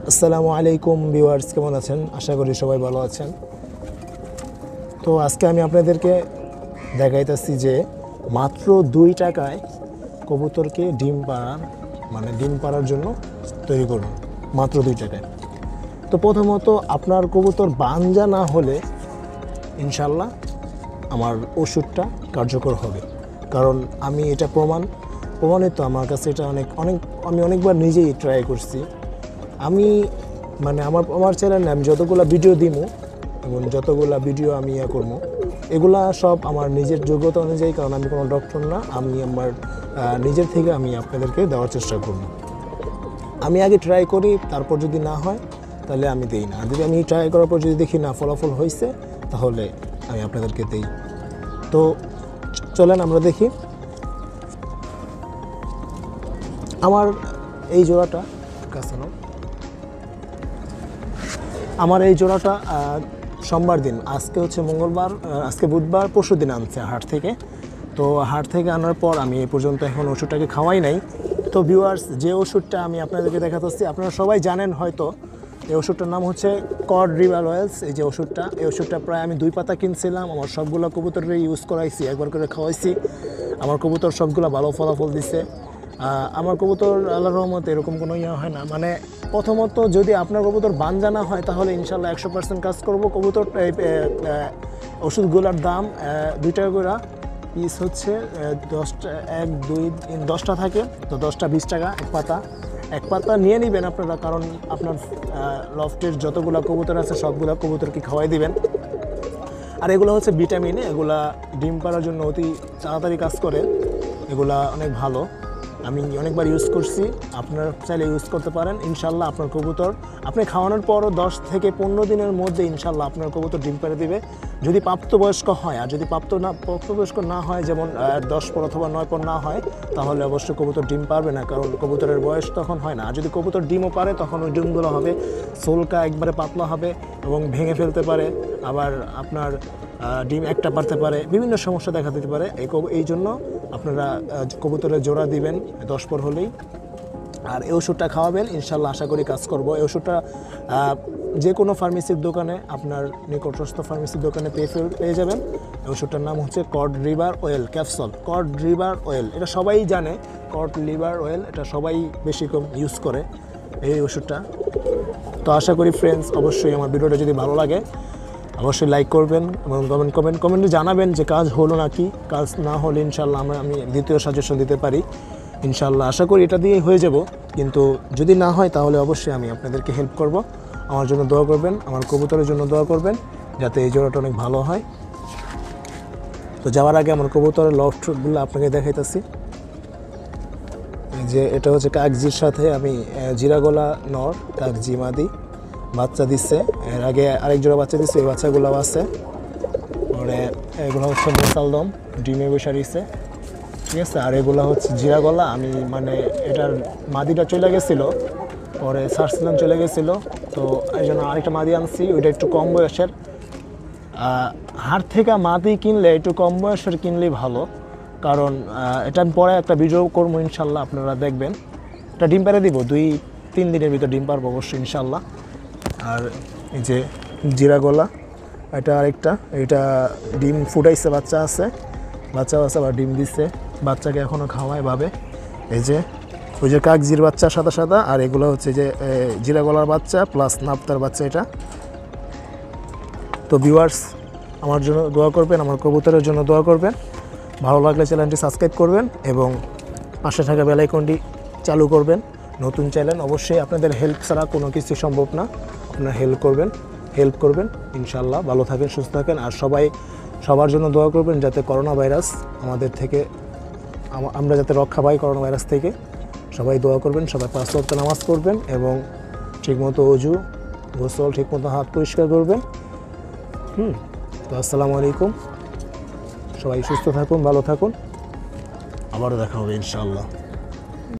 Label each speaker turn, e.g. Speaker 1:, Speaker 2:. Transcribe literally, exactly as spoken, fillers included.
Speaker 1: আসসালামু আলাইকুম ভিউয়ার্স, কেমন আছেন? আশা করি সবাই ভালো আছেন। তো আজকে আমি আপনাদেরকে দেখাইতেছি যে মাত্র দুই টাকায় কবুতরকে ডিম পাড়ার মানে ডিম পাড়ার জন্য তৈরি করুন, মাত্র দুই টাকায়। তো প্রথমত আপনার কবুতর বাঞ্জা না হলে ইনশাল্লাহ আমার ওষুধটা কার্যকর হবে, কারণ আমি এটা প্রমাণ প্রমাণিত আমার কাছে। এটা অনেক অনেক আমি অনেকবার নিজেই ট্রাই করছি। আমি মানে আমার আমার চ্যানেলে আমি যতগুলো ভিডিও দিব এবং যতগুলো ভিডিও আমি ইয়ে করবো, এগুলা সব আমার নিজের যোগ্যতা অনুযায়ী, কারণ আমি কোনো ডক্টর না। আমি আমার নিজের থেকে আমি আপনাদেরকে দেওয়ার চেষ্টা করব। আমি আগে ট্রাই করি, তারপর যদি না হয় তাহলে আমি দিই না। আর যদি আমি ট্রাই করার পর যদি দেখি না ফলাফল হয়েছে, তাহলে আমি আপনাদেরকে দিই। তো চলেন আমরা দেখি। আমার এই জোড়াটা কাছে নাও। আমার এই জোড়াটা সোমবার দিন, আজকে হচ্ছে মঙ্গলবার, আজকে বুধবার, পরশু দিন আনছে হাট থেকে। তো হাট থেকে আনার পর আমি এ পর্যন্ত এখন ওষুধটাকে খাওয়াই নাই। তো ভিউয়ার্স, যে ওষুধটা আমি আপনাদেরকে দেখাচ্ছি আপনারা সবাই জানেন হয়তো, এই ওষুধটার নাম হচ্ছে কড রিভার অয়েলস। এই যে ওষুধটা, এই ওষুধটা প্রায় আমি দুই পাতা কিনছিলাম। আমার সবগুলো কবুতরের ইউজ করাইছি, একবার করে খাওয়াইছি। আমার কবুতর সবগুলো ভালো ফলাফল দিছে। আমার কবুতর আল্লাহর রহমতে এরকম কোনো ইয়ে হয় না। মানে প্রথমত যদি আপনার কবুতর বাঞ্জা না হয় তাহলে ইনশাল্লাহ একশো পার্সেন্ট কাজ করবো। কবুতর ওষুধগুলোর দাম দুই টাকা করে পিস হচ্ছে, দশটা এক দুই তিন দশটা থাকে, তো দশটা বিশ টাকা এক পাতা। এক পাতা নিয়ে নেবেন আপনারা, কারণ আপনার লফটের যতগুলো কবুতর আছে সবগুলো কবুতরকে খাওয়াই দিবেন। আর এগুলো হচ্ছে ভিটামিন, এগুলা ডিম পাড়ার জন্য অতি তাড়াতাড়ি কাজ করে, এগুলা অনেক ভালো। আমি অনেকবার ইউজ করছি, আপনারা চাইলে ইউজ করতে পারেন। ইনশাল্লাহ আপনার কবুতর আপনি খাওয়ানোর পরও দশ থেকে পনেরো দিনের মধ্যে ইনশাল্লাহ আপনার কবুতর ডিম পেড়ে দিবে, যদি প্রাপ্তবয়স্ক হয়। আর যদি প্রাপ্ত না প্রাপ্তবয়স্ক না হয়, যেমন দশ পর অথবা নয় পর না হয়, তাহলে অবশ্যই কবুতর ডিম পারবে না, কারণ কবুতরের বয়স তখন হয় না। আর যদি কবুতর ডিমও পারে, তখন ওই ডিমগুলো হবে সোলকা একবারে পাতলা হবে এবং ভেঙে ফেলতে পারে। আবার আপনার ডিম একটা পারতে পারে, বিভিন্ন সমস্যা দেখা দিতে পারে। এই এই জন্য আপনারা কবুতরের জোড়া দিবেন দশ পর হলেই। আর এই ওষুধটা খাওয়াবেন, ইনশাল্লাহ আশা করি কাজ করব। এই ওষুধটা যে কোনো ফার্মেসির দোকানে, আপনার নিকটস্থ ফার্মেসির দোকানে পেয়ে পেয়ে যাবেন। এই ওষুধটার নাম হচ্ছে cod liver oil capsule. Cod liver oil এটা সবাই জানে, কড লিভার অয়েল এটা সবাই বেশি কম ইউজ করে এই ওষুধটা। তো আশা করি ফ্রেন্ডস, অবশ্যই আমার ভিডিওটা যদি ভালো লাগে অবশ্যই লাইক করবেন এবং কমেন্ট কমেন্ট কমেন্টে জানাবেন যে কাজ হলো নাকি। কাজ না হলে ইনশাল্লাহ আমরা আমি দ্বিতীয় সাজেশন দিতে পারি। ইনশাল্লাহ আশা করি এটা দিয়েই হয়ে যাব, কিন্তু যদি না হয় তাহলে অবশ্যই আমি আপনাদেরকে হেল্প করব। আমার জন্য দোয়া করবেন, আমার কবুতরের জন্য দোয়া করবেন, যাতে এই জোড়াটা অনেক ভালো হয়। তো যাওয়ার আগে আমার কবুতরের লফটগুলো আপনাকে দেখাইতেছি। যে এটা হচ্ছে কাকজির সাথে আমি জিরাগোলা নর, কাকজি মাদি বাচ্চা দিচ্ছে। এর আগে আরেক জোড়া বাচ্চা দিচ্ছে, এই বাচ্চাগুলো আছে। পরে এগুলো হচ্ছে মোসালদম, ডিমে বসে দিচ্ছে, ঠিক আছে। আর এগুলো হচ্ছে জিরা গলা। আমি মানে এটার মাদিটা চলে গেছিলো, পরে সার্সিলাম চলে গেছিলো, তো এই জন্য আরেকটা মাদি আনছি। ওইটা একটু কম বয়সের। হাট থেকে মাদি কিনলে একটু কম বয়সের কিনলেই ভালো, কারণ এটা আমি পরে একটা ভিডিও করবো ইনশাল্লাহ, আপনারা দেখবেন। এটা ডিম পেড়ে দিব, দুই তিন দিনের ভিতর ডিম পারবো অবশ্যই ইনশাল্লাহ। আর এই যে জিরা গলা, এটা আরেকটা, এটা ডিম ফুটাইছে, বাচ্চা আছে, বাচ্চা আছে আবার ডিম দিচ্ছে, বাচ্চাকে এখনও খাওয়ায় ভাবে। এই যে ওই যে কাকজির বাচ্চা সাদা সাদা, আর এগুলো হচ্ছে যে জিরা গলার বাচ্চা প্লাস নাপ্তার বাচ্চা এটা। তো ভিউয়ার্স, আমার জন্য দোয়া করবেন, আমার কবুতরের জন্য দোয়া করবেন। ভালো লাগলে চ্যানেলটি সাবস্ক্রাইব করবেন এবং পাশে থাকা বেল আইকনটি চালু করবেন। নতুন চ্যানেল, অবশ্যই আপনাদের হেল্প ছাড়া কোনো কিছু সম্ভব না। আপনারা হেল্প করবেন হেল্প করবেন ইনশাল্লাহ। ভালো থাকেন, সুস্থ থাকেন, আর সবাই সবার জন্য দোয়া করবেন যাতে করোনা ভাইরাস আমাদের থেকে, আমরা যাতে রক্ষা পাই করোনা ভাইরাস থেকে। সবাই দোয়া করবেন, সবাই পাঁচ ওয়াক্ত নামাজ পড়বেন এবং ঠিকমতো অজু গোসল, ঠিকমতো হাত পরিষ্কার করবেন। হুম তো আসসালামু আলাইকুম, সবাই সুস্থ থাকুন, ভালো থাকুন, আবারও দেখা হবে ইনশাআল্লাহ।